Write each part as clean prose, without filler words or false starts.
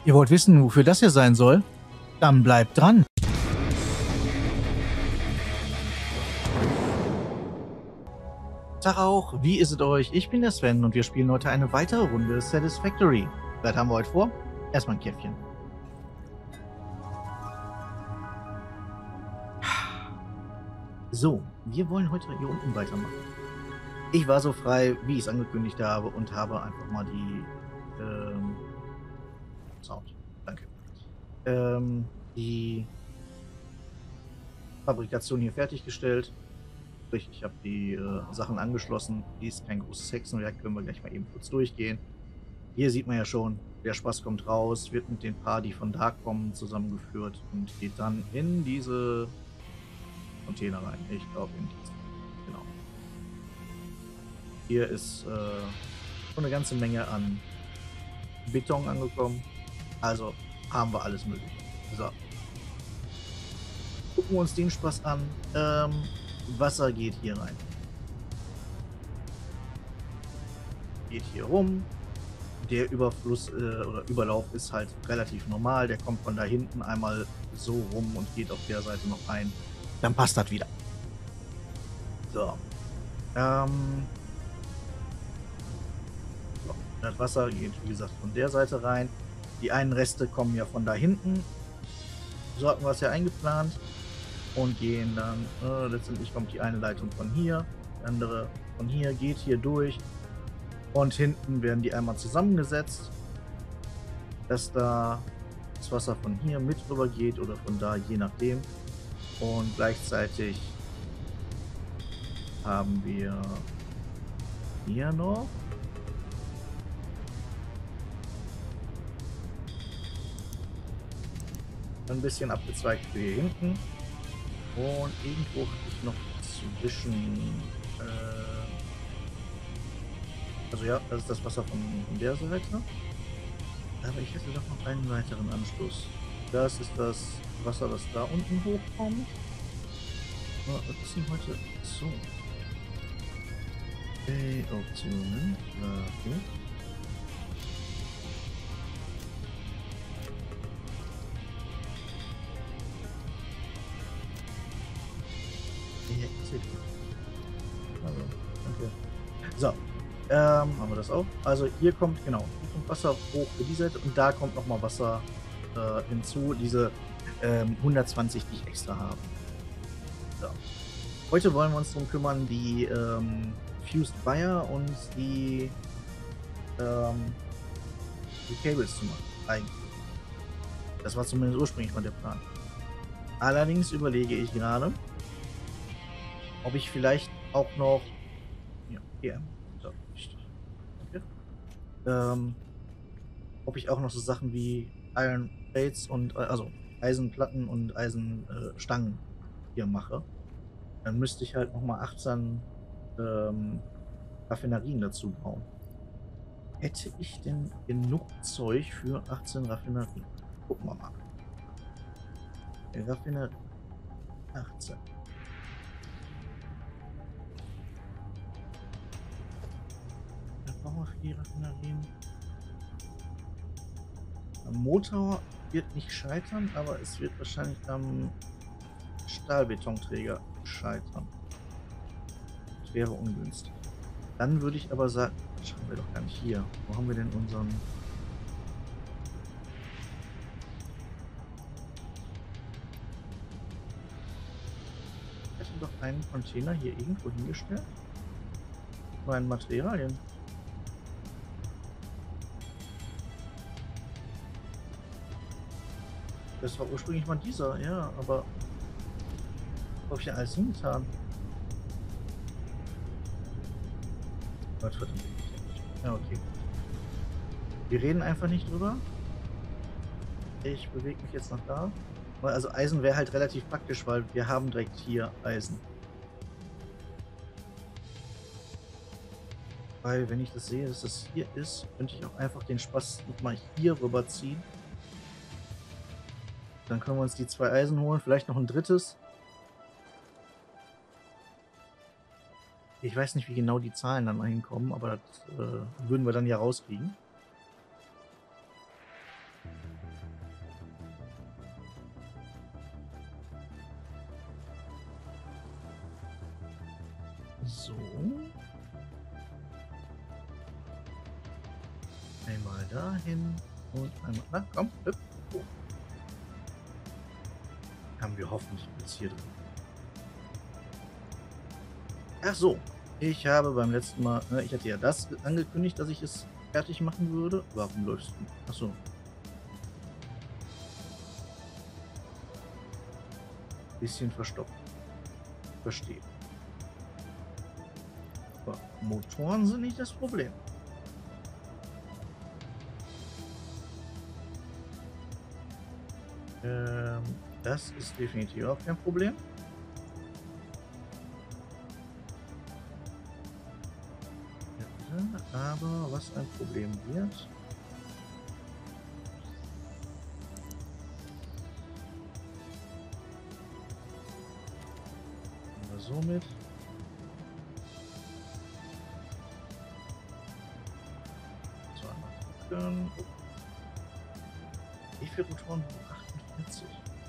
Ihr wollt wissen, wofür das hier sein soll? Dann bleibt dran. Tag auch, wie ist es euch? Ich bin der Sven und wir spielen heute eine weitere Runde Satisfactory. Was haben wir heute vor? Erstmal ein Käffchen. So, wir wollen heute hier unten weitermachen. Ich war so frei, wie ich es angekündigt habe, und habe einfach mal die Sound. Danke. Die Fabrikation hier fertiggestellt. Sprich, ich habe die Sachen angeschlossen. Die ist kein großes Hexenwerk, können wir gleich mal eben kurz durchgehen. Hier sieht man ja schon, der Spaß kommt raus, wird mit den paar, die von da kommen, zusammengeführt und geht dann in diese Container rein. Ich glaube in diese. Genau. Hier ist schon eine ganze Menge an Beton angekommen. Also haben wir alles mögliche. So. Gucken wir uns den Spaß an. Wasser geht hier rein. Geht hier rum. Der Überfluss oder Überlauf ist halt relativ normal. Der kommt von da hinten einmal so rum und geht auf der Seite noch ein. Dann passt das wieder. So. So. Das Wasser geht, wie gesagt, von der Seite rein. Die einen Reste kommen ja von da hinten. So hatten wir es ja eingeplant. Und gehen dann, letztendlich kommt die eine Leitung von hier, die andere von hier, geht hier durch. Und hinten werden die einmal zusammengesetzt, dass da das Wasser von hier mit rüber geht oder von da, je nachdem. Und gleichzeitig haben wir hier noch ein bisschen abgezweigt für hier hinten. Und irgendwo hatte ich noch zwischen... also ja, das ist das Wasser von der Seite. Aber ich hätte doch noch einen weiteren Anschluss. Das ist das Wasser, das da unten hochkommt. Oh, was ist denn heute? So. Okay, Optionen. Okay. Ja, also, okay. So. Haben wir das auch? Also hier kommt, genau, hier kommt Wasser hoch für die Seite und da kommt nochmal Wasser hinzu. Diese 120, die ich extra habe. So. Heute wollen wir uns darum kümmern, die Fused Wire und die Cables zu machen. Eigentlich. Das war zumindest ursprünglich mal der Plan. Allerdings überlege ich gerade, ob ich vielleicht auch noch... Ja, hier. So, okay. Ob ich auch noch so Sachen wie Iron Plates und also Eisenplatten und Eisenstangen hier mache. Dann müsste ich halt nochmal 18 Raffinerien dazu bauen. Hätte ich denn genug Zeug für 18 Raffinerien? Gucken wir mal. Raffinerie 18. Da brauchen wir 4 Raffinerien. Am Motor wird nicht scheitern, aber es wird wahrscheinlich am Stahlbetonträger scheitern. Das wäre ungünstig. Dann würde ich aber sagen, das schauen wir doch gar nicht hier. Wo haben wir denn unseren... Ich hätte doch einen Container hier irgendwo hingestellt. Meinen Materialien. Das war ursprünglich mal dieser, ja, aber wo habe ich ja alles hingetan? Gott verdammt. Ja, okay. Wir reden einfach nicht drüber. Ich bewege mich jetzt nach da. Also Eisen wäre halt relativ praktisch, weil wir haben direkt hier Eisen. Weil wenn ich das sehe, dass das hier ist, könnte ich auch einfach den Spaß nochmal hier rüberziehen. Dann können wir uns die 2 Eisen holen, vielleicht noch ein drittes. Ich weiß nicht, wie genau die Zahlen dann mal hinkommen, aber das würden wir dann ja rauskriegen. So. Einmal dahin und einmal. Na, komm, hüpf. Oh. Haben wir hoffentlich jetzt hier drin. Ach so. Ich habe beim letzten Mal. Ich hatte ja das angekündigt, dass ich es fertig machen würde. Warum läufst du? Ach so. Bisschen verstopft. Verstehe. Aber Motoren sind nicht das Problem. Das ist definitiv auch kein Problem. Aber was ein Problem wird. Somit. So, einmal gucken. Wie viele Rotoren? 48.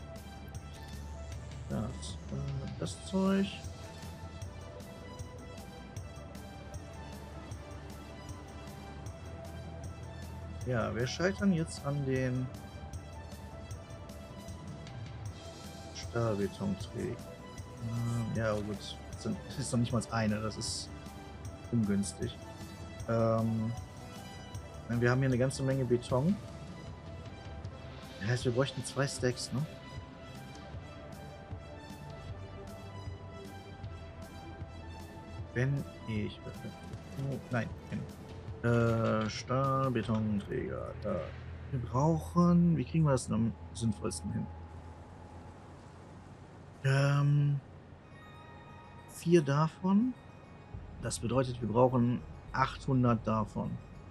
Das Zeug. Ja, wir scheitern jetzt an den Stahlbetonträgern. Ja, gut. Das ist doch nicht mal eine, das ist ungünstig. Wir haben hier eine ganze Menge Beton. Das heißt, wir bräuchten 2 Stacks, ne? Wenn ich. Nein, Stahlbetonträger. Da. Wir brauchen. Wie kriegen wir das am sinnvollsten hin? 4 davon. Das bedeutet, wir brauchen 800 davon.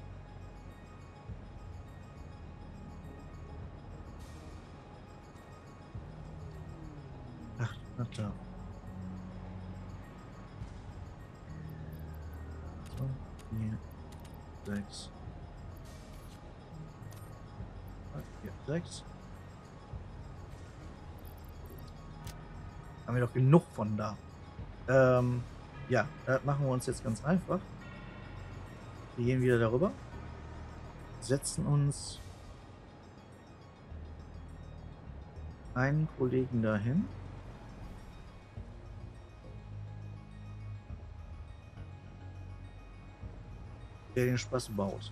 Da. 4, 6. 4, 6. Haben wir doch genug von da. Ja, das machen wir uns jetzt ganz einfach. Wir gehen wieder darüber. Setzen uns einen Kollegen dahin. Der den Spaß baut.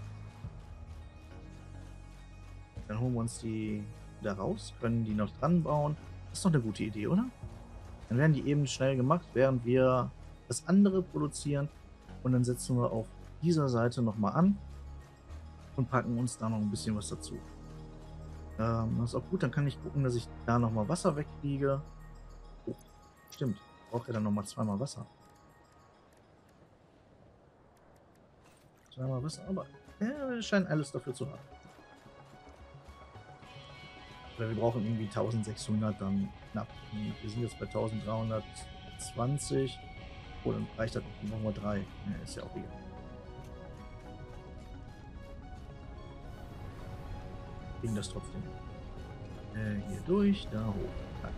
Dann holen wir uns die da raus, können die noch dran bauen. Das ist doch eine gute Idee, oder? Dann werden die eben schnell gemacht, während wir das andere produzieren. Und dann setzen wir auf dieser Seite nochmal an und packen uns da noch ein bisschen was dazu. Das ist auch gut, dann kann ich gucken, dass ich da nochmal Wasser wegkriege. Oh, stimmt, ich brauche ja dann nochmal 2-mal Wasser. Mal was, aber wir scheinen alles dafür zu haben. Oder wir brauchen irgendwie 1600, dann knapp. Wir sind jetzt bei 1320. Oh, dann reicht das nochmal 3. Ja, ist ja auch egal. Ging das trotzdem. Hier durch, da hoch. Nein.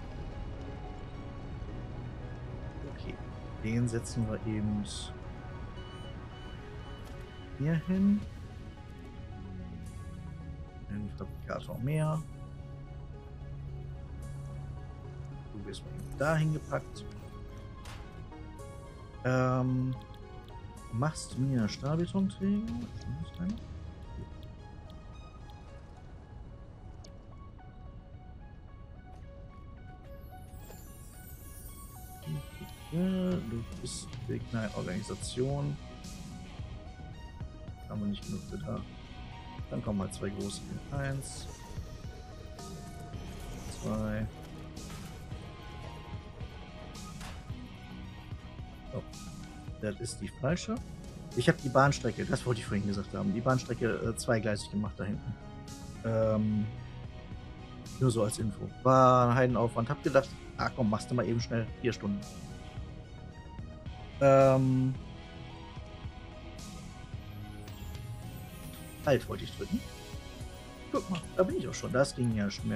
Okay, den setzen wir eben hier hin. Den Fabrikator mehr. Du wirst mal dahin gepackt. Machst du mir Stahlbetonträger? Du bist eine Organisation. Haben wir nicht genug für da. Dann kommen halt 2 große hin. 1, 2. Oh, das ist die falsche. Ich habe die Bahnstrecke, das wollte ich vorhin gesagt haben, die Bahnstrecke zweigleisig gemacht da hinten. Nur so als Info. War ein Heidenaufwand. Hab gedacht, komm, machst du mal eben schnell 4 Stunden. Alt wollte ich drücken. Guck mal, da bin ich auch schon. Das ging ja schnell.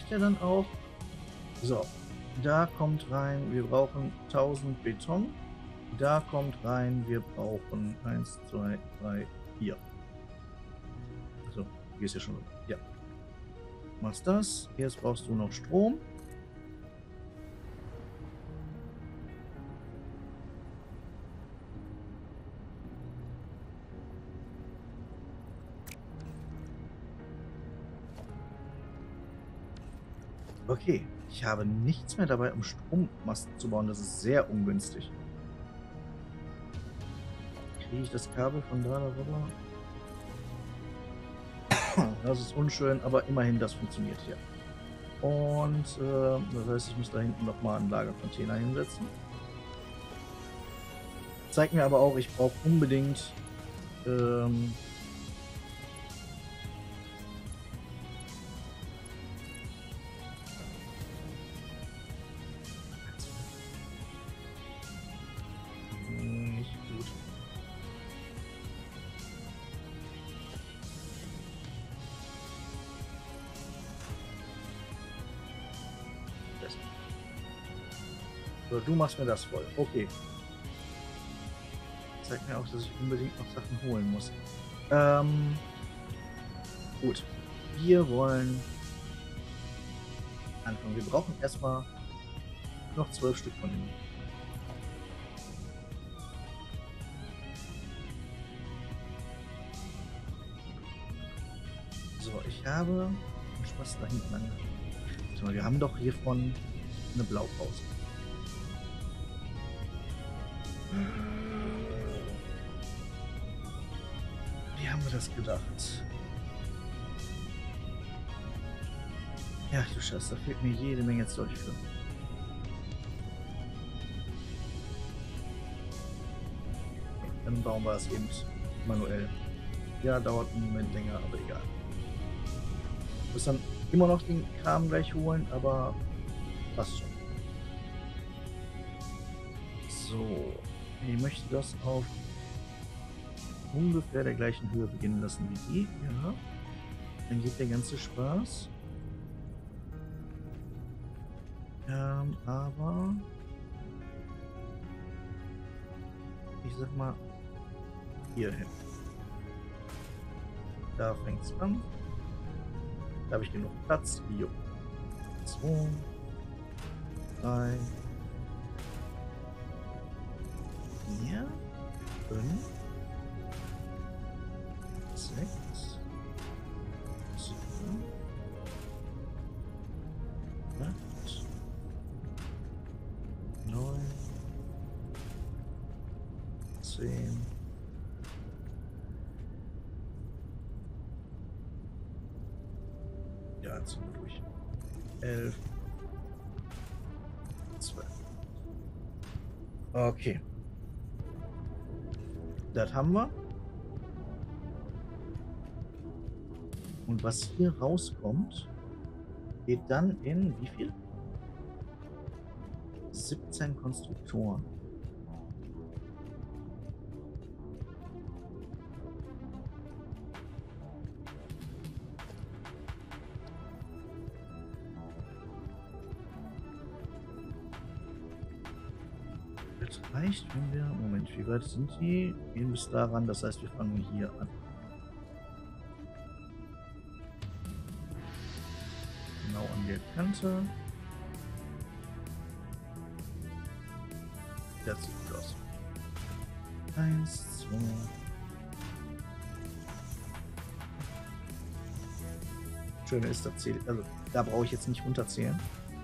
reicht ja dann auch. So, da kommt rein, wir brauchen 1000 Beton. Da kommt rein, wir brauchen 1, 2, 3, 4. So, du gehst ja schon. Ja. Machst das. Jetzt brauchst du noch Strom. Okay, ich habe nichts mehr dabei, um Strommasten zu bauen. Das ist sehr ungünstig. Kriege ich das Kabel von da darüber? Das ist unschön, aber immerhin, das funktioniert hier. Und das heißt, ich muss da hinten nochmal einen Lagercontainer hinsetzen. Zeigt mir aber auch, ich brauche unbedingt nicht gut. So, du machst mir das voll. Okay. Zeigt mir auch, dass ich unbedingt noch Sachen holen muss. Gut. Wir wollen anfangen. Wir brauchen erstmal noch 12 Stück von ihnen. So, ich habe Spaß da hinten an. So, wir haben doch hiervon eine Blaupause. Wie haben wir das gedacht? Ja, du Scheiße, da fehlt mir jede Menge Zeug für. Okay, dann bauen wir es eben manuell. Ja, dauert einen Moment länger, aber egal. Ich muss dann immer noch den Kram gleich holen, aber passt schon. So, ich möchte das auf ungefähr der gleichen Höhe beginnen lassen wie die. Ja. Dann geht der ganze Spaß. Aber ich sag mal hier hin. Da fängt es an. Da habe ich genug Platz. Jo. 2, 3, 4, 5, 6, 7, 8, 9, 10. Ja, ziehen wir durch. 11, 12. Okay. Das haben wir. Und was hier rauskommt, geht dann in wie viel? 17 Konstruktoren. Das reicht, wenn wir... Moment, wie weit sind die? Gehen bis daran, das heißt, wir fangen hier an. Genau an der Kante. Das sieht gut aus. 1, 2. Schöne ist, das zählt. Also, da brauche ich jetzt nicht runterzählen.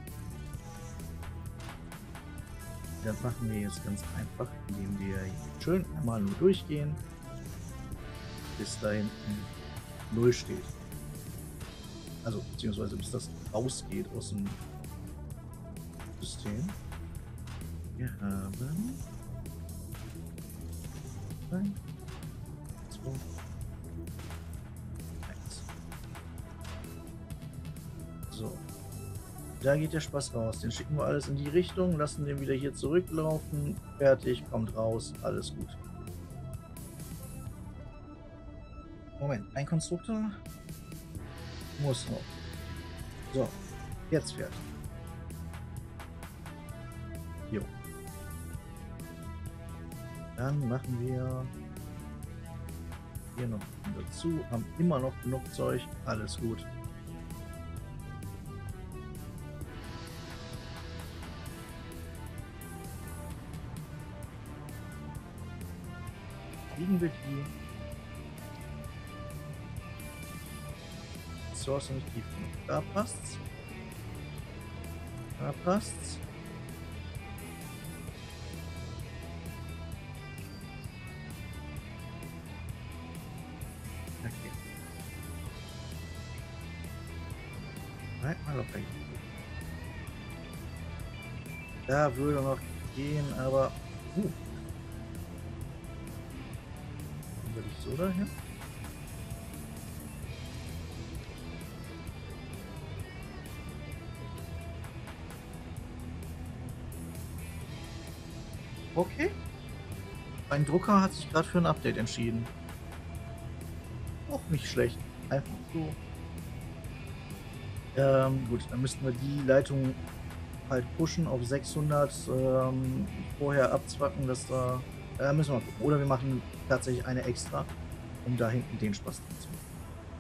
Das machen wir jetzt ganz einfach, indem wir schön einmal nur durchgehen, bis da hinten 0 steht. Also, beziehungsweise bis das rausgeht aus dem System. Wir haben 3, 2, 1. So. Da geht der Spaß raus. Den schicken wir alles in die Richtung, lassen den wieder hier zurücklaufen. Fertig, kommt raus, alles gut. Moment, ein Konstruktor muss noch. So, Jetzt fährt. Jo. Dann machen wir hier noch dazu. Haben immer noch genug Zeug. Alles gut. Kriegen wir die Ressourcen nicht tief genug? Da passt's. Da passt's. Okay. Halt mal auf weg. Da würde noch gehen, aber würde ich so dahin? Okay. Mein Drucker hat sich gerade für ein Update entschieden. Auch nicht schlecht. Einfach so. Gut, dann müssten wir die Leitung halt pushen auf 600. Vorher abzwacken, dass da... müssen wir mal gucken. Oder wir machen tatsächlich eine extra, um da hinten den Spaß dran zu machen.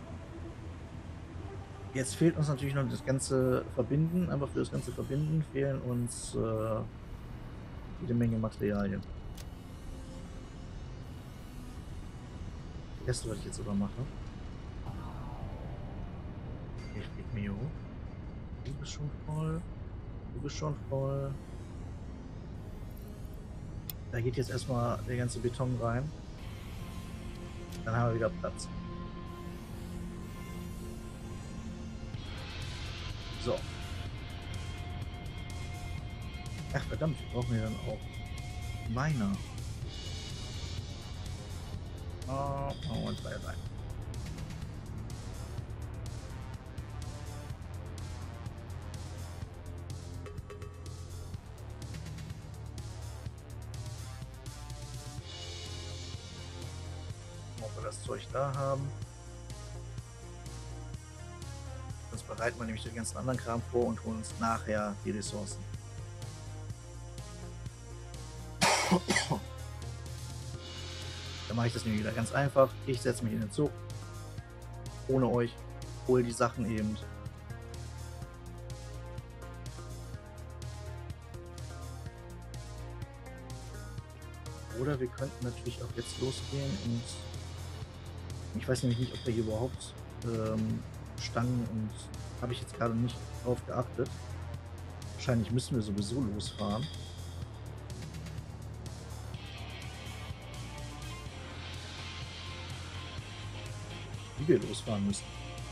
Jetzt fehlt uns natürlich noch das ganze Verbinden. Aber für das ganze Verbinden fehlen uns jede Menge Materialien. Das erste, was ich jetzt aber mache. Ich leg mir hier hoch. Du bist schon voll. Du bist schon voll. Da geht jetzt erstmal der ganze Beton rein. Dann haben wir wieder Platz. So. Ach verdammt, wir brauchen ja dann auch Miner. Oh, und 3 rein. Ob wir das Zeug da haben. Sonst bereiten wir nämlich den ganzen anderen Kram vor und holen uns nachher die Ressourcen. Dann mache ich das nämlich wieder ganz einfach. Ich setze mich in den Zug. Ohne euch. Hole die Sachen eben. Oder wir könnten natürlich auch jetzt losgehen und ich weiß nämlich nicht, ob wir hier überhaupt Stangen und habe ich jetzt gerade nicht drauf geachtet. Wahrscheinlich müssen wir sowieso losfahren. Wie wir losfahren müssen.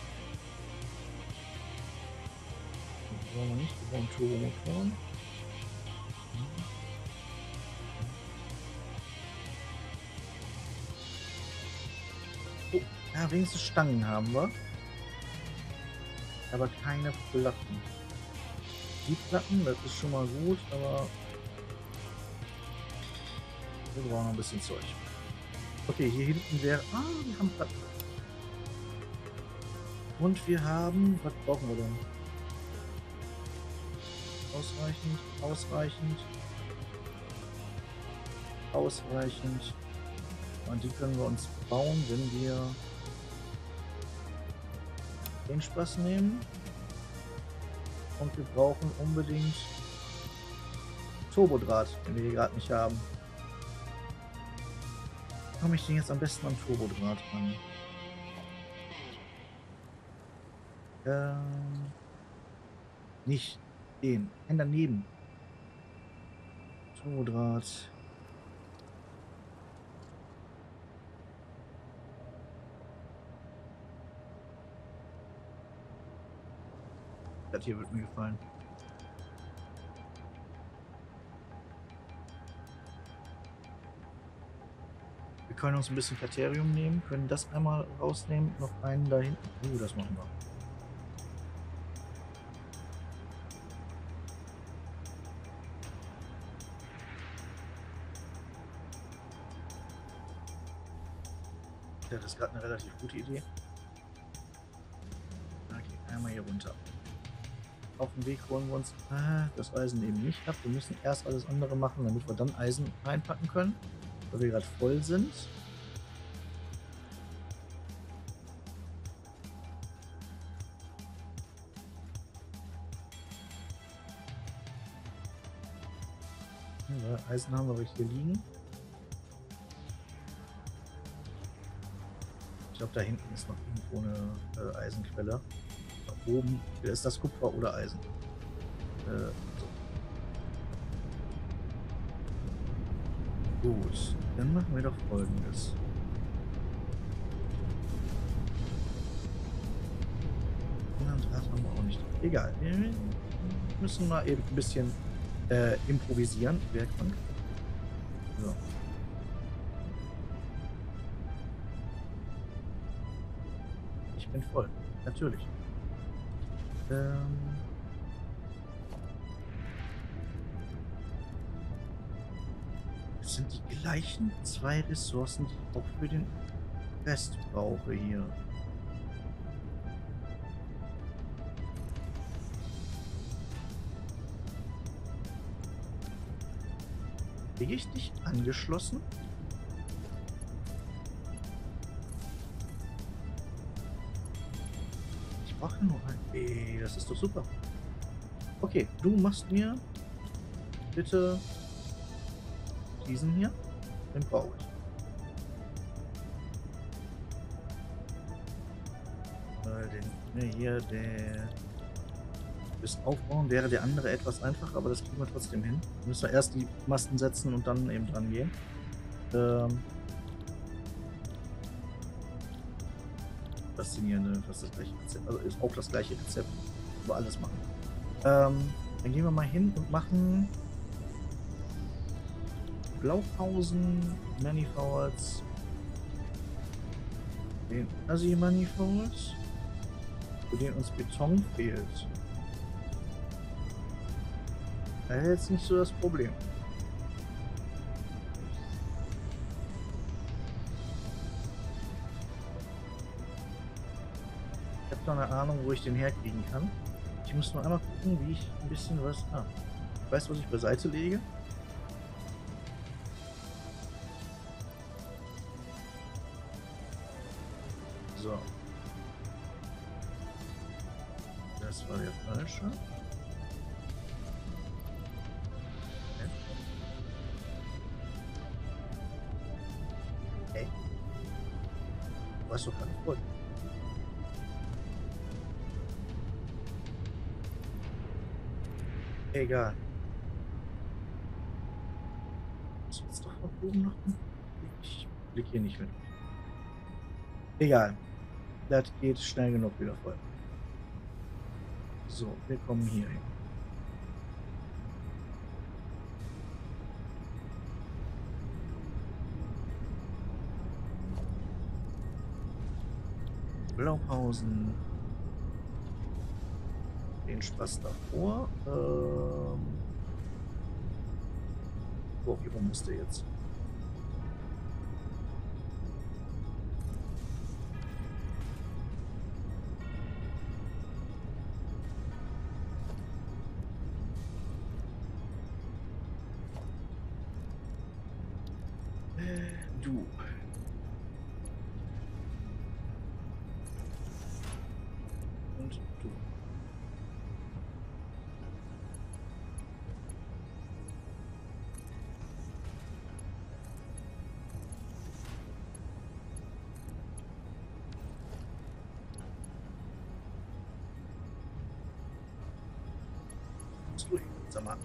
Das wollen wir nicht. Wir brauchen Turbomotoren. Oh, ja, wenigstens Stangen haben wir. Aber keine Platten. Die Platten, das ist schon mal gut, aber wir brauchen noch ein bisschen Zeug. Okay, hier hinten wäre... Ah, wir haben Platten. Und wir haben... Was brauchen wir denn? Ausreichend, ausreichend. Ausreichend. Und die können wir uns bauen, wenn wir den Spaß nehmen. Und wir brauchen unbedingt Turbodraht, den wir hier gerade nicht haben. Wie komme ich denn jetzt am besten an Turbodraht ran? Nicht den, einen daneben. Turbodraht. Das hier wird mir gefallen. Wir können uns ein bisschen Kriterium nehmen, können das einmal rausnehmen, noch einen da hinten. Das machen wir. Ja, das ist gerade eine relativ gute Idee. Okay, einmal hier runter. auf dem Weg holen wir uns das Eisen eben nicht ab. Wir müssen erst alles andere machen, damit wir dann Eisen reinpacken können, weil wir gerade voll sind. Ja, Eisen haben wir hier liegen. Ich glaube, da hinten ist noch irgendwo eine Eisenquelle. Da oben ist das Kupfer oder Eisen. So. Gut, dann machen wir doch Folgendes. Anderen Draht haben wir auch nicht. Egal, wir müssen mal eben ein bisschen improvisieren. Werkbank. So. Ich bin voll. Natürlich. Es sind die gleichen 2 Ressourcen, die ich auch für den Rest brauche hier. Kriege ich dich angeschlossen? Ich brauche nur ein. Ey, das ist doch super. Okay, du machst mir bitte diesen hier. Den brauche ich. Den hier, der bis aufbauen wäre der andere etwas einfacher, aber das kriegen wir trotzdem hin. Müssen wir erst die Masten setzen und dann eben dran gehen. Faszinierend, fast das gleiche Rezept. Also ist auch das gleiche Rezept, wo wir alles machen. Dann gehen wir mal hin und machen Blaupausen, Manifolds, den Assi-Manifolds, für den uns Beton fehlt. Das ist jetzt nicht so das Problem. Ich habe noch eine Ahnung, wo ich den herkriegen kann. Ich muss nur einmal gucken, wie ich ein bisschen was... ich weiß, was ich beiseite lege. So. Das war der falsche. Du hast doch keine Freude. Egal. Muss jetzt doch von oben noch. Ich blick hier nicht mit. Egal. Das geht schnell genug wieder voll. So, wir kommen hier hin. Blaupausen. Den Spaß davor. Wie rum ist der jetzt? Du. Und du. Sag mal.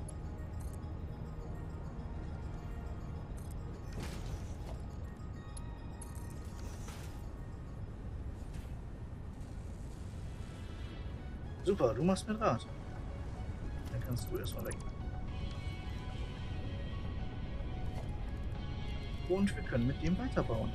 Super, du machst mir Draht. Dann kannst du erstmal weg. Und wir können mit dem weiterbauen.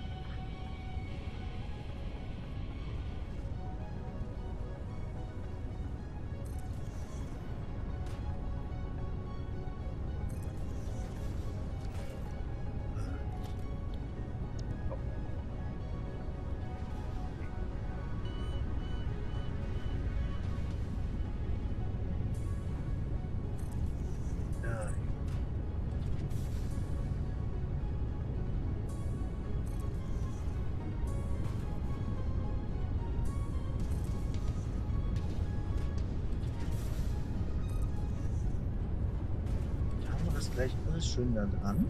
das gleich alles schön da dran.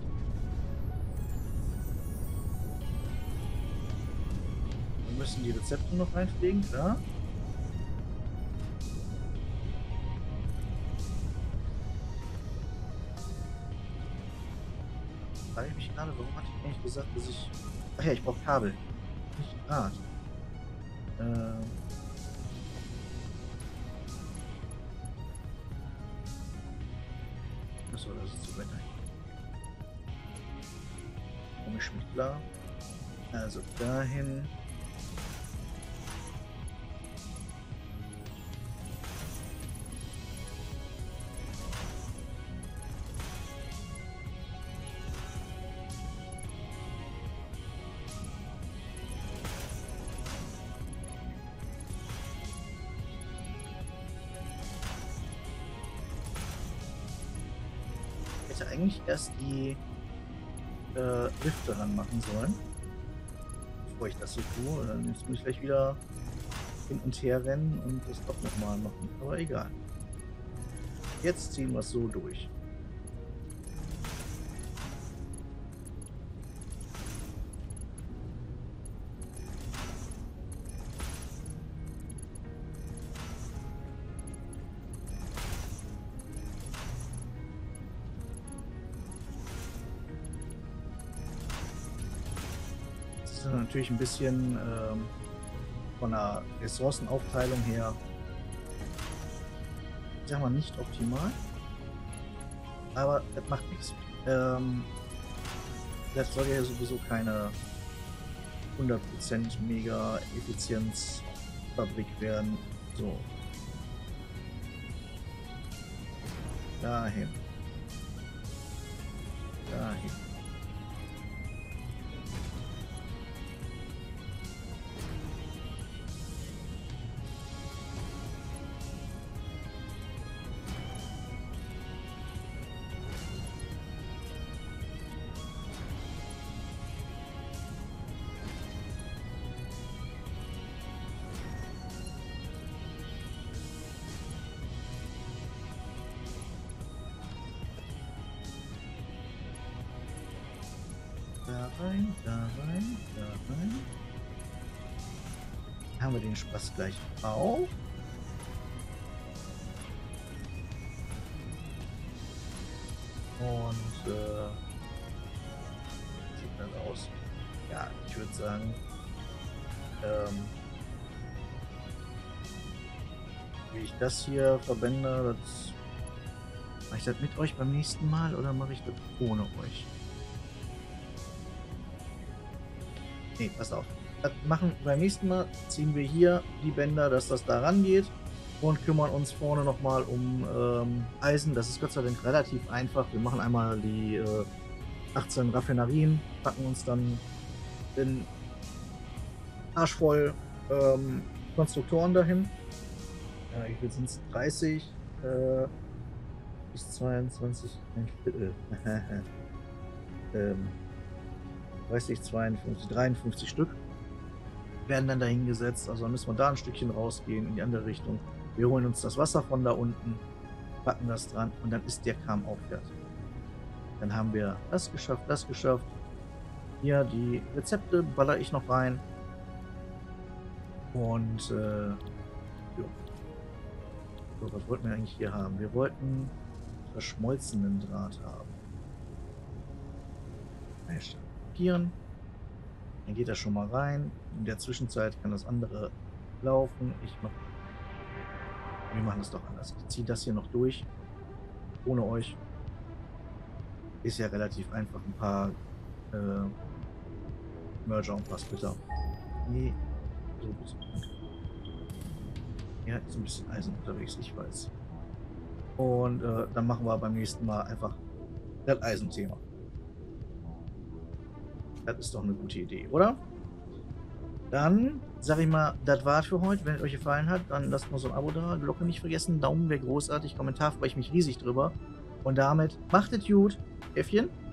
Wir müssen die Rezepte noch reinpflegen, klar. Da frage ich mich gerade, warum hatte ich eigentlich gesagt, dass ich... Ach ja, ich brauche Kabel. Nicht Draht. Achso, das ist zu weit. Komme ich mich klar. Also dahin. Ich hätte eigentlich erst die Lifte ranmachen sollen, bevor ich das so tue. Dann muss ich gleich wieder hin und her rennen und das doch nochmal machen. Aber egal. Jetzt ziehen wir es so durch. Das ist natürlich ein bisschen von der Ressourcenaufteilung her, ich sag mal, nicht optimal. Aber das macht nichts. Das soll ja sowieso keine 100% mega Effizienzfabrik werden. So. Dahin. Dahin. Da rein, da rein, da rein. Haben wir den Spaß gleich auch. Und wie sieht das aus? Ja, ich würde sagen, wie ich das hier verbände, das mache ich das mit euch beim nächsten Mal oder mache ich das ohne euch? Nee, pass auf. Das machen beim nächsten Mal, ziehen wir hier die Bänder, dass das da rangeht und kümmern uns vorne nochmal um Eisen. Das ist Gott sei Dank relativ einfach. Wir machen einmal die 18 Raffinerien, packen uns dann den Arsch voll Konstruktoren dahin. Ja, wie viel sind es? 30 bis 22, ein Viertel. 30, 52, 53 Stück werden dann dahingesetzt. Also dann müssen wir da ein Stückchen rausgehen in die andere Richtung. Wir holen uns das Wasser von da unten, packen das dran und dann ist der Kram auch fertig. Dann haben wir das geschafft, das geschafft. Hier die Rezepte baller ich noch rein. Und ja. So, was wollten wir eigentlich hier haben? Wir wollten verschmolzenen Draht haben. Dann geht das schon mal rein. In der Zwischenzeit kann das andere laufen. Wir machen das doch anders. Ich ziehe das hier noch durch. Ohne euch. Ist ja relativ einfach. Ein paar Merger und Passbitter. Nee, so gut. Ja, ist ein bisschen Eisen unterwegs, ich weiß. Und dann machen wir beim nächsten Mal einfach das Eisenthema. Das ist doch eine gute Idee, oder? Dann sage ich mal, das war's für heute. Wenn es euch gefallen hat, dann lasst mal so ein Abo da. Glocke nicht vergessen. Daumen wäre großartig. Kommentar freue ich mich riesig drüber. Und damit macht es gut. Äffchen.